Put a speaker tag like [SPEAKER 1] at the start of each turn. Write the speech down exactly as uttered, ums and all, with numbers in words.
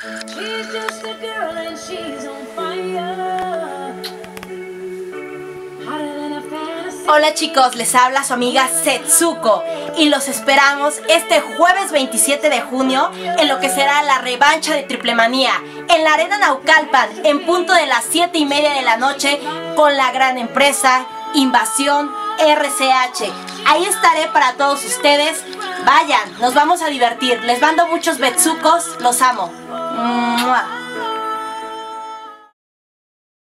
[SPEAKER 1] Hola chicos, les habla su amiga Setsuko y los esperamos este jueves veintisiete de junio en lo que será la revancha de Triplemanía en la Arena Naucalpan en punto de las siete y media de la noche con la gran empresa Invasión R C H. Ahí estaré para todos ustedes. Vayan, nos vamos a divertir. Les mando muchos betsucos, los amo. ¡Mua!